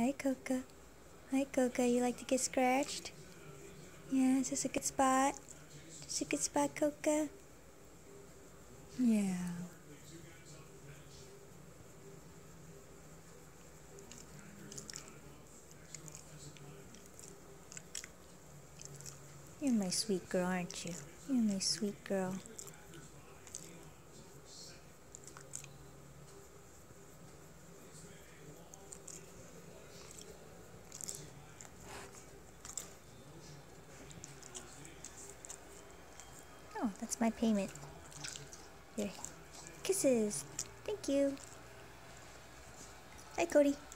Hi, Coca. Hi, Coca. You like to get scratched? Yeah, is this a good spot? Is this a good spot, Coca? Yeah. You're my sweet girl, aren't you? You're my sweet girl. Oh, that's my payment. Here. Kisses. Thank you. Hi, Cody.